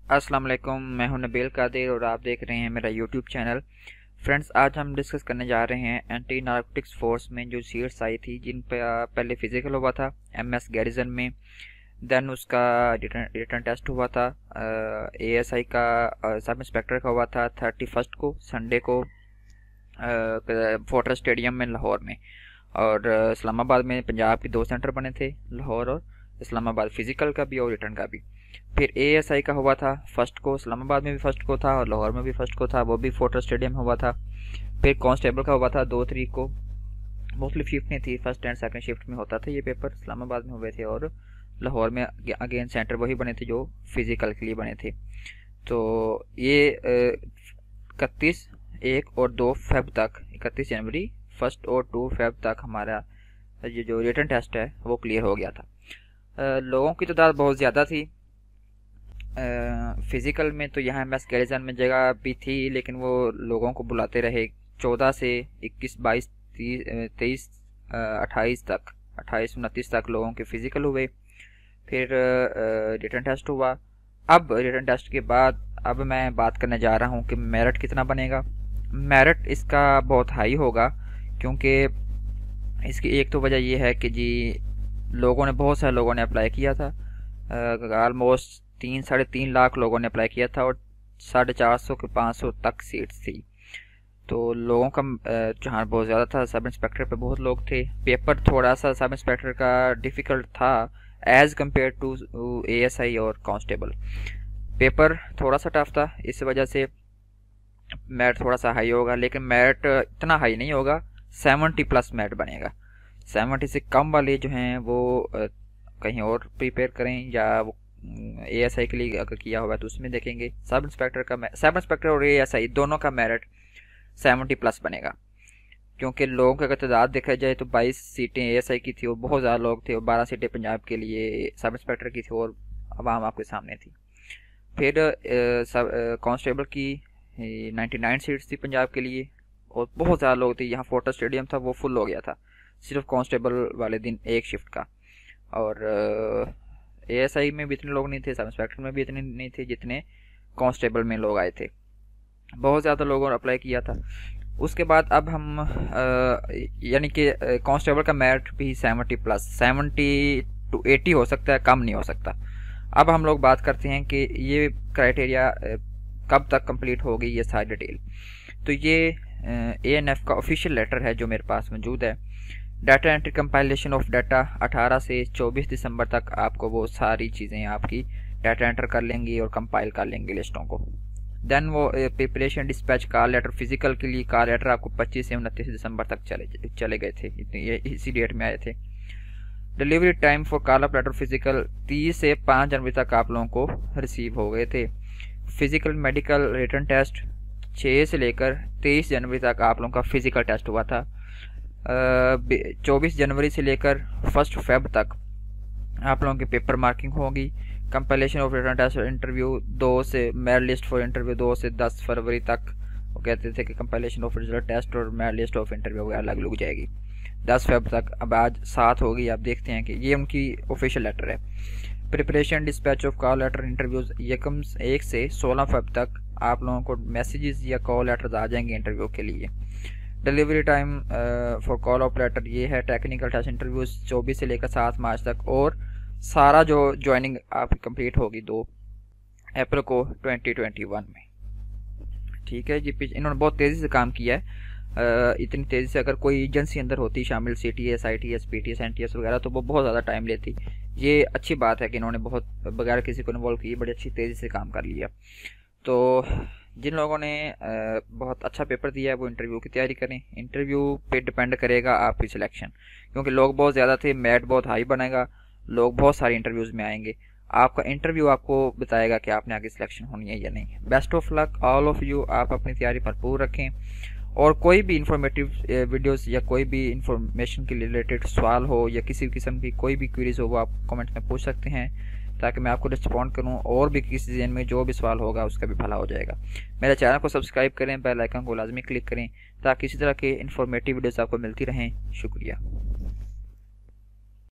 अस्सलाम वालेकुम, मैं हूं नबील कादिर और आप देख रहे हैं मेरा यूट्यूब चैनल। फ्रेंड्स, आज हम डिस्कस करने जा रहे हैं एंटी नारकोटिक्स फोर्स में जो सीट्स आई थी, जिन पर पहले फिजिकल हुआ था एमएस गैरिजन में। देन उसका रिटर्न टेस्ट हुआ था एएसआई का, सब इंस्पेक्टर का हुआ था 31 को, संडे को, फोर्ट्रेस स्टेडियम में लाहौर में। और इस्लामाबाद में पंजाब के 2 सेंटर बने थे, लाहौर और इस्लामाबाद, फिजिकल का भी और रिटर्न का भी। फिर एएसआई का हुआ था फर्स्ट को, इस्लामाबाद में भी फर्स्ट को था और लाहौर में भी फर्स्ट को था, वो भी फोर्ट्रेस स्टेडियम में हुआ था। फिर कांस्टेबल का हुआ था 2 तारीख को, मोस्टली शिफ्ट नहीं थी, फर्स्ट एंड सेकंड शिफ्ट में होता था ये पेपर। इस्लामाबाद में हुए थे और लाहौर में अगेन सेंटर वही बने थे जो फिजिकल के लिए बने थे। तो ये 31, 1 और 2 फेब तक, 31 जनवरी, 1 और 2 फेब तक हमारा ये जो रिटर्न टेस्ट है वो क्लियर हो गया था। लोगों की तादाद बहुत ज़्यादा थी। फिज़िकल में तो यहाँ एमएस गैरिजन में जगह भी थी, लेकिन वो लोगों को बुलाते रहे। 14 से 21, 22, 23, 28 तक, 28, 29 तक लोगों के फिज़िकल हुए। फिर रिटर्न टेस्ट हुआ। अब रिटर्न टेस्ट के बाद अब मैं बात करने जा रहा हूँ कि मेरिट कितना बनेगा। मेरिट इसका बहुत हाई होगा, क्योंकि इसकी एक तो वजह यह है कि जी बहुत सारे लोगों ने अप्लाई किया था। ऑलमोस्ट 3-3.5 लाख लोगों ने अप्लाई किया था और 450 के 500 तक सीट्स थी। तो लोगों का जहाँ बहुत ज़्यादा था। सब इंस्पेक्टर पे बहुत लोग थे। पेपर थोड़ा सा सब इंस्पेक्टर का डिफ़िकल्ट था एज़ कम्पेयर टू एएसआई और कांस्टेबल। पेपर थोड़ा सा टफ था, इस वजह से मेरिट थोड़ा सा हाई होगा, लेकिन मेरिट इतना हाई नहीं होगा। 70+ मेरिट बनेगा। 70 से कम वाले जो हैं वो कहीं और प्रिपेयर करें, या वो एएसआई के लिए अगर किया हुआ है तो उसमें देखेंगे। सब इंस्पेक्टर और एएसआई दोनों का मेरिट 70+ बनेगा, क्योंकि लोगों की अगर तादाद देखा जाए तो 22 सीटें एएसआई की थी और बहुत ज़्यादा लोग थे, और 12 सीटें पंजाब के लिए सब इंस्पेक्टर की थी और आवाम आपके सामने थी। फिर कांस्टेबल की 99 सीट्स थी पंजाब के लिए और बहुत ज़्यादा लोग थे। यहाँ फोर्ट्रेस स्टेडियम था वो फुल हो गया था सिर्फ कांस्टेबल वाले दिन एक शिफ्ट का। और एएसआई में भी इतने लोग नहीं थे, सब इंस्पेक्टर में भी इतने नहीं थे जितने कांस्टेबल में लोग आए थे। बहुत ज़्यादा लोगों ने अप्लाई किया था। उसके बाद अब हम यानी कि कांस्टेबल का मेरिट भी 70+, 70 to 80 हो सकता है, कम नहीं हो सकता। अब हम लोग बात करते हैं कि ये क्राइटेरिया कब तक कंप्लीट होगी, ये सारी डिटेल। तो ये एएनएफ का ऑफिशियल लेटर है जो मेरे पास मौजूद है। Data entry compilation of data 18 से 24 दिसंबर तक आपको वो सारी चीज़ें आपकी डाटा एंटर कर लेंगी और कंपाइल कर लेंगे लिस्टों को। देन वो preparation dispatch call letter, physical के लिए कॉल लेटर आपको 25 से 29 दिसंबर तक चले गए थे, ये इसी डेट में आए थे। Delivery time for call up letter physical 30 से 5 जनवरी तक आप लोगों को रिसीव हो गए थे। फिजिकल मेडिकल रिटर्न टेस्ट 6 से लेकर 23 जनवरी तक आप लोगों का फिजिकल टेस्ट हुआ था। 24 जनवरी से लेकर 1 फेब तक आप लोगों की पेपर मार्किंग होगी। Compilation of return test interview 2 से मेरिट लिस्ट फॉर इंटरव्यू 2 से 10 फरवरी तक। वो कहते थे कि कंपाइलेशन ऑफ रिजल्ट टेस्ट और मेरिट लिस्ट ऑफ इंटरव्यू वगैरह अलग लग जाएगी 10 फेब तक। अब आज 7 होगी, आप देखते हैं कि ये उनकी ऑफिशियल लेटर है। Preparation dispatch of call letter interviews 1 से 16 फेब तक आप लोगों को मैसेजेस या कॉल लेटर्स आ जाएंगे इंटरव्यू के लिए। Delivery time for call of letter ये है। टेक्निकल टेस्ट इंटरव्यूज 24 से लेकर 7 मार्च तक, और सारा जो ज्वाइनिंग आपकी कंप्लीट होगी 2 अप्रैल को 2021 में। ठीक है जी। इन्होंने बहुत तेज़ी से काम किया है। इतनी तेज़ी से अगर कोई एजेंसी अंदर होती शामिल, सीटीएस, आईटीएस, पीटीएस, एनटीएस वगैरह, तो वो बहुत ज़्यादा टाइम लेती। ये अच्छी बात है कि इन्होंने बहुत बगैर किसी को इन्वॉल्व किए बड़ी अच्छी तेज़ी से काम कर लिया। तो जिन लोगों ने बहुत अच्छा पेपर दिया है वो इंटरव्यू की तैयारी करें। इंटरव्यू पे डिपेंड करेगा आपकी सिलेक्शन, क्योंकि लोग बहुत ज़्यादा थे, मेरिट बहुत हाई बनेगा, लोग बहुत सारे इंटरव्यूज़ में आएंगे। आपका इंटरव्यू आपको बताएगा कि आपने आगे सिलेक्शन होनी है या नहीं। Best of luck all of you. आप अपनी तैयारी भरपूर रखें, और कोई भी इंफॉर्मेटिव वीडियोस या कोई भी इंफॉर्मेशन के रिलेटेड सवाल हो या किसी किस्म की कोई भी क्वेरीज हो वो आप कमेंट में पूछ सकते हैं, ताकि मैं आपको रिस्पॉन्ड करूं, और भी किसी सीजन में जो भी सवाल होगा उसका भी भला हो जाएगा। मेरे चैनल को सब्सक्राइब करें, बेल आइकन को लाजमी क्लिक करें, ताकि इसी तरह के इंफॉर्मेटिव वीडियोस आपको मिलती रहें। शुक्रिया।